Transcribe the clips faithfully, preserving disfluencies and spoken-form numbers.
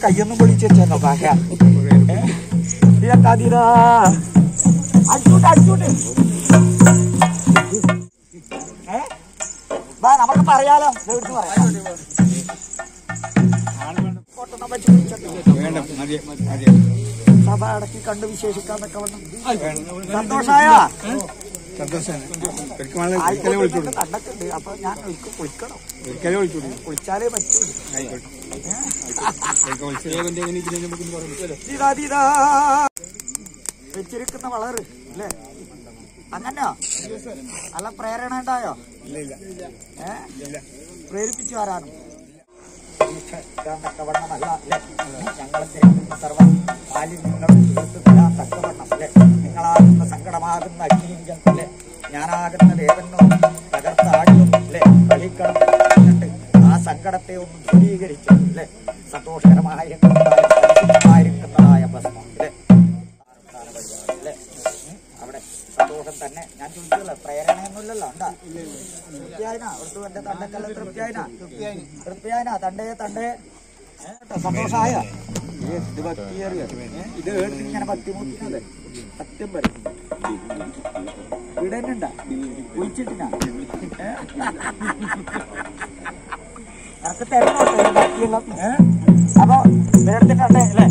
കയ്യൊന്നും പൊളിച്ച് വെച്ചോ കാക്ക കതിരാ അടിച്ചോട്ടെ അടിച്ചോട്ടെ ഏ വാ നമുക്ക് പറയാലോ സഭ അടക്കി കണ്ട് വിശേഷിക്കാന്നൊക്കെ വന്നു സന്തോഷായ കണ്ടൊക്കെയുണ്ട് അപ്പൊ ഞാൻ ഒരിക്കൽ കുളിക്കണം കുളിച്ചാലേ പറ്റൂ വെച്ചിരിക്കുന്ന വളറ് അല്ലേ അങ്ങനെയോ നല്ല പ്രേരണ ഉണ്ടായോ ഏ പ്രേരിപ്പിച്ചു വരാനും തക്കവണ്ണമല്ല അല്ലെ ഞങ്ങളെ സർവ മാലിന്യങ്ങളും തീർത്തു തരാൻ തക്കവണ്ണം അല്ലെ നിങ്ങളാകുന്ന സങ്കടമാകുന്ന അഗ്നിയും അല്ലെ ഞാനാകുന്ന ദേവനും തകർത്താടിയും അല്ലെ കളിക്കണം എന്നിട്ട് ആ സങ്കടത്തെ ഒന്ന് ദൂരീകരിച്ചു അല്ലെ സന്തോഷകരമായിരിക്കുന്നതായ ഭസ്മം അല്ലെ അല്ലെ അവിടെ സന്തോഷം തന്നെ ഞാൻ ചോദിച്ചല്ലോ പ്രേരണയൊന്നുമില്ലല്ലോ ഉണ്ടാ തൃപ്തിയായിനാ അവിടുത്തെ എന്റെ തണ്ടക്കല്ല തൃപ്തിയായിനാ തൃപ്തിയായിനാ തണ്ടേ തണ്ടേ സന്തോഷമായ ഇത് ഭക്തിയേറിയ ഇത് ഇങ്ങനെ ഭക്തി മുട്ടിനത് സത്യം വരും ഇവിടെ തന്നെ ഉണ്ടാ കുഴിച്ചിട്ടിനാ എനിക്ക് തരണോട്ടോ ഈ ഭക്തിയെല്ലാം അപ്പൊ വേടത്തിന്റെ അല്ലേ അല്ലേ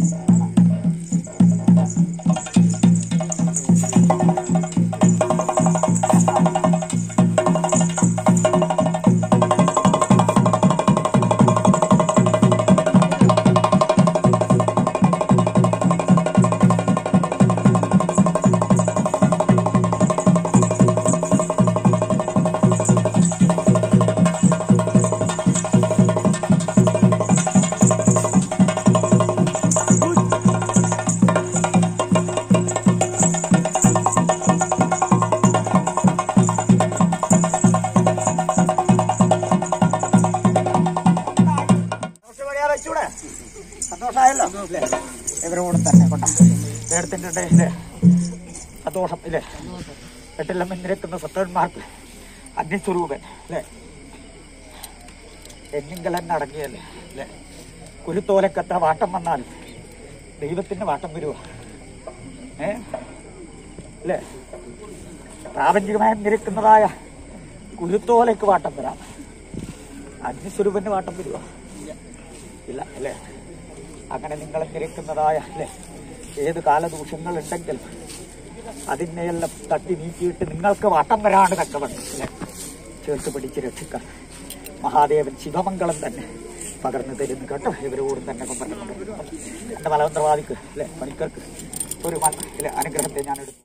സന്തോഷമായല്ലോ അല്ലേ ഇവരോട് തന്നെ കൊണ്ട നേരത്തിന്റെ ഇല്ലേ സന്തോഷം ഇല്ലേ എട്ടെല്ലാം നിരക്കുന്ന സത്തന്മാർക്ക് അഗ്നിസ്വരൂപൻ അല്ലേ എന്നിങ്കലെന്നെ അടങ്ങിയല്ലേ അല്ലേ കുരുത്തോലക്കത്ര വാട്ടം വന്നാലും ദൈവത്തിന്റെ വാട്ടം വരുവോ ഏ അല്ലേ പ്രാപഞ്ചികമായി നിരക്കുന്നതായ കുരുത്തോലയ്ക്ക് വാട്ടം വരാം അഗ്നിസ്വരൂപന്റെ വാട്ടം വരുവോ ഇല്ല അല്ലേ അങ്ങനെ നിങ്ങളെ നിരക്കുന്നതായ അല്ലേ ഏത് കാലദൂഷ്യങ്ങൾ ഉണ്ടെങ്കിലും അതിനെയെല്ലാം തട്ടി നീക്കിയിട്ട് നിങ്ങൾക്ക് വാട്ടം വരാണ് തക്കവണ്ണം അല്ലേ ചേർത്ത് പിടിച്ച് രക്ഷിക്കാൻ മഹാദേവൻ ശിവമംഗളം തന്നെ പകർന്നു തരുന്നു കേട്ടോ ഇവരോടും തന്നെ പറഞ്ഞു എന്റെ മലമന്ത്രവാദിക്ക് അല്ലെ പണിക്കർക്ക് ഒരു അല്ലെ അനുഗ്രഹത്തെ ഞാൻ എടുത്തു.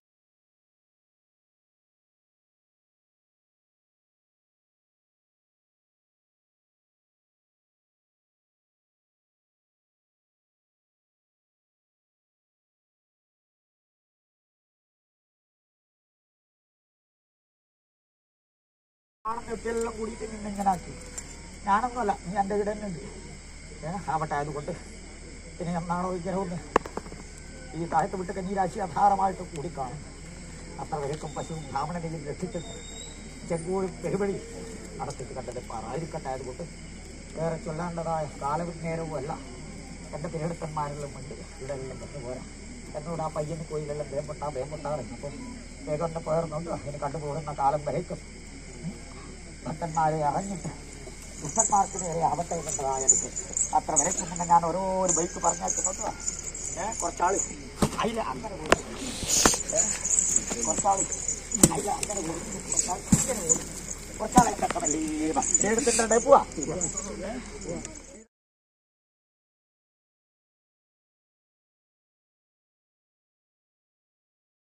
എല്ലാം കൂടിയിട്ട് നിന്നെ ഇങ്ങനെ ആക്കി ഞാനൊന്നുമല്ല നീ എൻ്റെ ഇവിടെ തന്നെ ഉണ്ട് ഏഹ് ആവട്ടെ അതുകൊണ്ട് പിന്നെ എന്നാണോ വിഗ്രഹമൊന്ന് ഈ താഴത്ത് വിട്ട് കഞ്ഞീരാശി അധാരമായിട്ട് കൂടിക്കാണും അത്ര വരക്കും പശുവും ബ്രാഹ്മണനെയും രക്ഷിച്ചിട്ട് ചെങ്കോഴും പെരുവഴി നടത്തിയിട്ട് കണ്ടത് പാറായിരിക്കട്ടെ അതുകൊണ്ട് വേറെ ചൊല്ലാണ്ടതായ കാലവിജ്ഞേരവും അല്ല എൻ്റെ പേരെടുത്തന്മാരെല്ലാം ഉണ്ട് ഇവിടെ എല്ലാം വന്നു പോരാ എന്നോട് ആ പയ്യന് കോയിലെല്ലാം വേമ്പൊട്ടാ വേമ്പൊട്ടാറുണ്ട് അപ്പം വേഗം ഒന്ന് പേർന്നുണ്ട് അതിന് കണ്ടുപോകുന്ന കാലം വരയ്ക്കും ഭക്തന്മാരെ അറിഞ്ഞിട്ട് ദുഷ്ടന്മാർക്ക് നേരെ ആവട്ടെ എന്നതായെടുത്ത് അത്ര വരയ്ക്കും പിന്നെ ഞാൻ ഓരോ ഒരു ബൈക്ക് പറഞ്ഞേക്കുന്നുണ്ട് ഏഹ് കുറച്ചാൾ അതിൽ അങ്ങനെ പോകും കുറച്ചാൾ അതിൽ അങ്ങനെ പോകും കുറച്ചാൾ ഇങ്ങനെ പോകും കുറച്ചാളെ കട്ടമല്ലേ എടുത്തിട്ടുണ്ടേ പോവാ